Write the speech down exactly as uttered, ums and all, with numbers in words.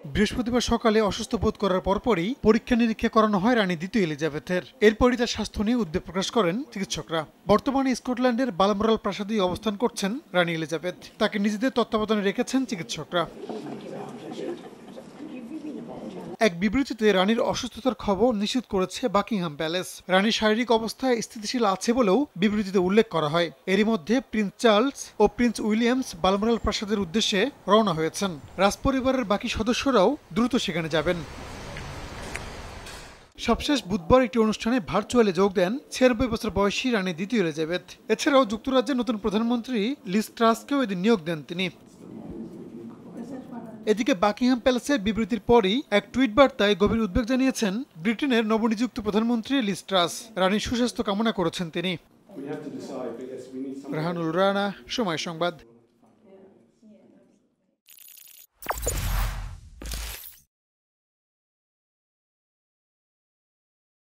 বৃহস্পতিবার সকালে অসুস্থ বোধ করার পরপরই পরীক্ষা নিরীক্ষা করানো হয় রানী দ্বিতীয় এলিজাবেথের। এরপরই তার স্বাস্থ্য নিয়ে উদ্বেগ প্রকাশ করেন চিকিৎসকরা। বর্তমানে স্কটল্যান্ডের বালমোরাল প্রাসাদেই অবস্থান করছেন রানী এলিজাবেথ। তাকে নিজেদের তত্ত্বাবধানে রেখেছেন চিকিৎসকরা। এক বিবৃতিতে রানীর অসুস্থতার খবর নিশ্চিত করেছে বাকিংহাম প্যালেস। রানীর শারীরিক অবস্থায় স্থিতিশীল আছে বলেও বিবৃতিতে উল্লেখ করা হয়। এরই মধ্যে প্রিন্স চার্লস ও প্রিন্স উইলিয়ামস বালমোরাল প্রাসাদের উদ্দেশ্যে রওনা হয়েছেন। রাজপরিবারের বাকি সদস্যরাও দ্রুত সেখানে যাবেন। সবশেষ বুধবার একটি অনুষ্ঠানে ভার্চুয়ালি যোগ দেন ছিয়ানব্বই বছর বয়সী রানী দ্বিতীয় এলিজাবেথ। এছাড়াও যুক্তরাজ্যের নতুন প্রধানমন্ত্রী লিজ ট্রাসকেও এদিন নিয়োগ দেন তিনি। এদিকে বাকিংহাম প্যালেসের বিবৃতির পরই এক টুইট বার্তায় গভীর উদ্বেগ জানিয়েছেন ব্রিটেনের নবনিযুক্ত প্রধানমন্ত্রী লিজ ট্রাস। রানীর সুস্বাস্থ্য কামনা করেছেন তিনি। রাহানুল রানা, সময় সংবাদ।